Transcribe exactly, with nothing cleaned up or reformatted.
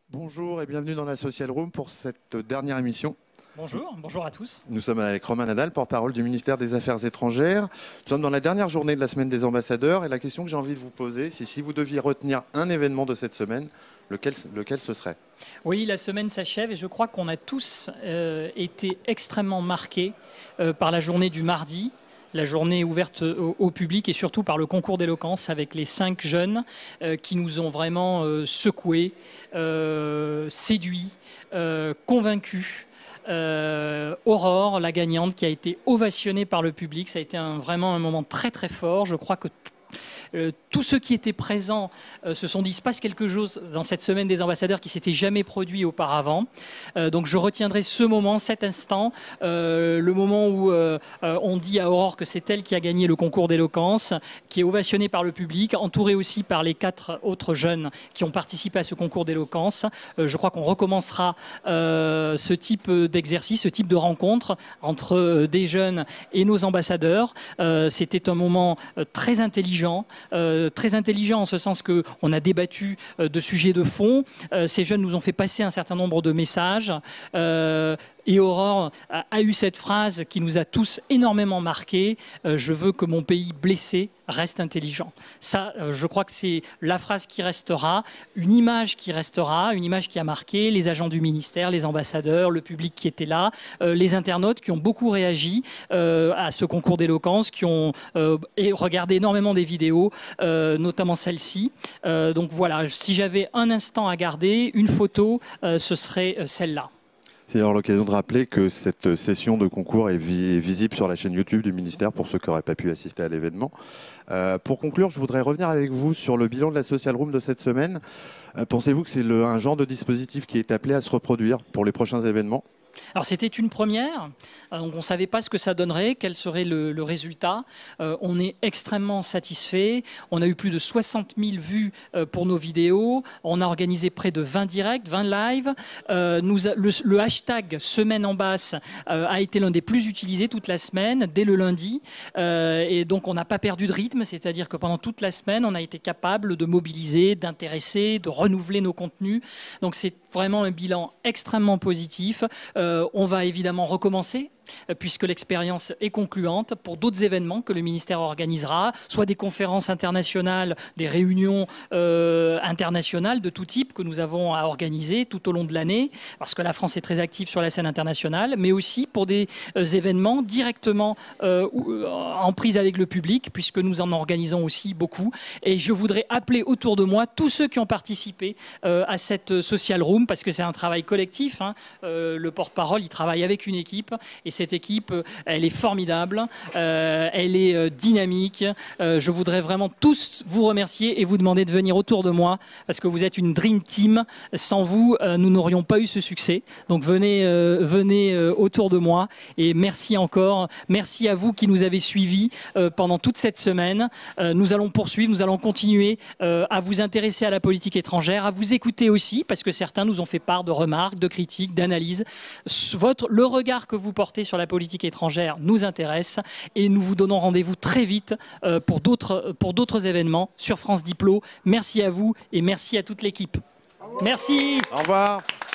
Bonjour et bienvenue dans la Social Room pour cette dernière émission. Bonjour, bonjour à tous. Nous sommes avec Romain Nadal, porte-parole du ministère des Affaires étrangères. Nous sommes dans la dernière journée de la semaine des ambassadeurs et la question que j'ai envie de vous poser, c'est si vous deviez retenir un événement de cette semaine, lequel, lequel ce serait? Oui, la semaine s'achève et je crois qu'on a tous euh, été extrêmement marqués euh, par la journée du mardi. La journée ouverte au, au public et surtout par le concours d'éloquence avec les cinq jeunes euh, qui nous ont vraiment euh, secoués, euh, séduits, euh, convaincus. Euh, Aurore, la gagnante, qui a été ovationnée par le public, ça a été un, vraiment un moment très très fort. Je crois que Euh, tous ceux qui étaient présents euh, se sont dit, il se passe quelque chose dans cette semaine des ambassadeurs qui s'était jamais produit auparavant. Euh, donc je retiendrai ce moment, cet instant, euh, le moment où euh, euh, on dit à Aurore que c'est elle qui a gagné le concours d'éloquence, qui est ovationnée par le public, entourée aussi par les quatre autres jeunes qui ont participé à ce concours d'éloquence. Euh, je crois qu'on recommencera euh, ce type d'exercice, ce type de rencontre entre euh, des jeunes et nos ambassadeurs. Euh, C'était un moment euh, très intelligent. Euh, très intelligent en ce sens qu'on a débattu euh, de sujets de fond. Euh, ces jeunes nous ont fait passer un certain nombre de messages. Euh, et Aurore a, a eu cette phrase qui nous a tous énormément marqués. Euh, je veux que mon pays blessé reste intelligent. Ça, euh, je crois que c'est la phrase qui restera, une image qui restera, une image qui a marqué les agents du ministère, les ambassadeurs, le public qui était là, euh, les internautes qui ont beaucoup réagi euh, à ce concours d'éloquence, qui ont euh, regardé énormément des vidéos, euh, notamment celle-ci. Euh, donc voilà, si j'avais un instant à garder, une photo, euh, ce serait celle-là. C'est d'ailleurs l'occasion de rappeler que cette session de concours est, vi est visible sur la chaîne YouTube du ministère pour ceux qui n'auraient pas pu assister à l'événement. Euh, pour conclure, je voudrais revenir avec vous sur le bilan de la Social Room de cette semaine. Euh, Pensez-vous que c'est un genre de dispositif qui est appelé à se reproduire pour les prochains événements ? Alors c'était une première, donc on ne savait pas ce que ça donnerait, quel serait le, le résultat. Euh, on est extrêmement satisfait. On a eu plus de soixante mille vues euh, pour nos vidéos. On a organisé près de vingt directs, vingt lives. Euh, nous a, le, le hashtag Semaine en basse euh, a été l'un des plus utilisés toute la semaine, dès le lundi. Euh, et donc on n'a pas perdu de rythme, c'est-à-dire que pendant toute la semaine, on a été capable de mobiliser, d'intéresser, de renouveler nos contenus. Donc c'est vraiment un bilan extrêmement positif. Euh, on va évidemment recommencer puisque l'expérience est concluante pour d'autres événements que le ministère organisera, soit des conférences internationales, des réunions euh, internationales de tout type que nous avons à organiser tout au long de l'année, parce que la France est très active sur la scène internationale, mais aussi pour des euh, événements directement euh, en prise avec le public, puisque nous en organisons aussi beaucoup. Et je voudrais appeler autour de moi tous ceux qui ont participé euh, à cette Social Room, parce que c'est un travail collectif, hein. Euh, le porte-parole, il travaille avec une équipe, et cette équipe, elle est formidable, euh, elle est euh, dynamique. Euh, je voudrais vraiment tous vous remercier et vous demander de venir autour de moi parce que vous êtes une dream team. Sans vous, euh, nous n'aurions pas eu ce succès. Donc venez, euh, venez euh, autour de moi et merci encore. Merci à vous qui nous avez suivis euh, pendant toute cette semaine. Euh, nous allons poursuivre, nous allons continuer euh, à vous intéresser à la politique étrangère, à vous écouter aussi parce que certains nous ont fait part de remarques, de critiques, d'analyses. Votre, le regard que vous portez sur la politique étrangère nous intéresse et nous vous donnons rendez-vous très vite euh, pour d'autres pour d'autres événements sur France Diplo. Merci à vous et merci à toute l'équipe. Merci. Au revoir.